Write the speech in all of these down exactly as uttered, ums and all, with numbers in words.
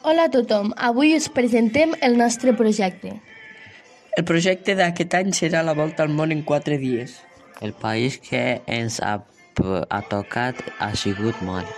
Hola a tothom, avui us presentem el nostre projecte. El projecte d'aquest any serà la volta al món en quatre dies. El país que ens ha, ha tocat ha sigut Mali.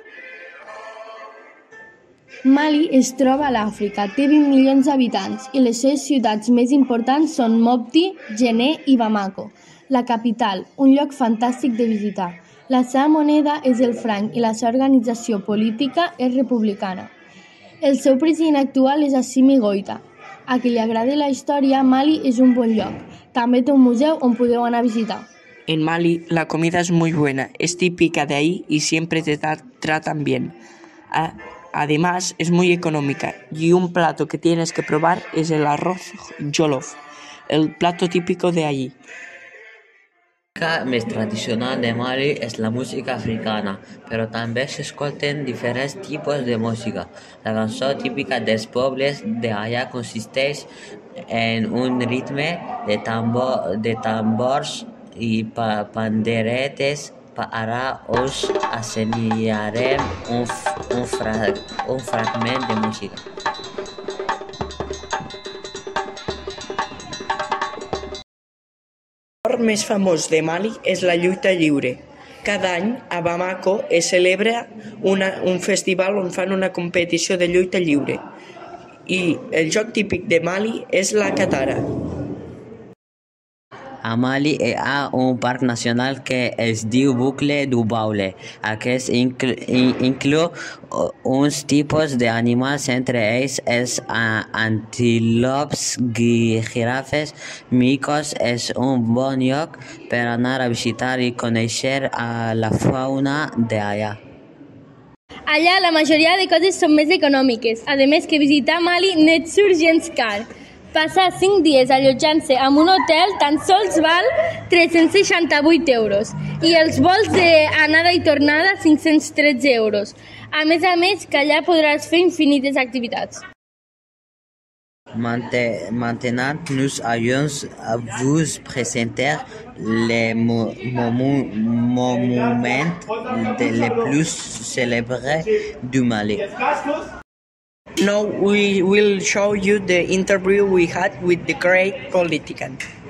Mali es troba a l'Àfrica, té vint milions d'habitants i les seves ciutats més importants són Mopti, Djenné i Bamako. La capital, un lloc fantàstic de visitar. La seva moneda és el franc i la seva organització política és republicana. El seu president actual és Assimi Goïta. A qui li agrada la història, Mali és un bon lloc. També té un museu on podeu anar a visitar. En Mali la comida es muy buena, es típica de ahí y siempre te tratan bien. Además es muy económica y un plato que tienes que probar es el arroz jollof, el plato típico de allí. La música més tradicional de Mali és la música africana, però també s'escolten diferents tipus de música. La cançó típica dels pobles d'allà consisteix en un ritme de, tambor, de tambors i pa panderetes. Ara us assenyarem un, un, fra, un fragment de música. L'esport més famós de Mali és la lluita lliure. Cada any a Bamako es celebra una, un festival on fan una competició de lluita lliure. I el joc típic de Mali és la katara. A Mali hi ha un parc nacional que es diu Boucle du Baule. Aquest incl inclou uns tipus d'animals, entre ells els antílops, girafes, micos. És un bon lloc per anar a visitar i conèixer la fauna d'allà. Allà la majoria de coses són més econòmiques. A més que visitar Mali no et surt gens car. Passar cinc dies allotjant-se en un hotel tan sols val tres-cents seixanta-vuit euros i els vols d'anada i tornada cinc-cents tretze euros. A més a més que allà podràs fer infinites activitats. Maintenant, nous allons vous présenter les monuments les plus célèbres du Mali. Now we will show you the interview we had with the great politician.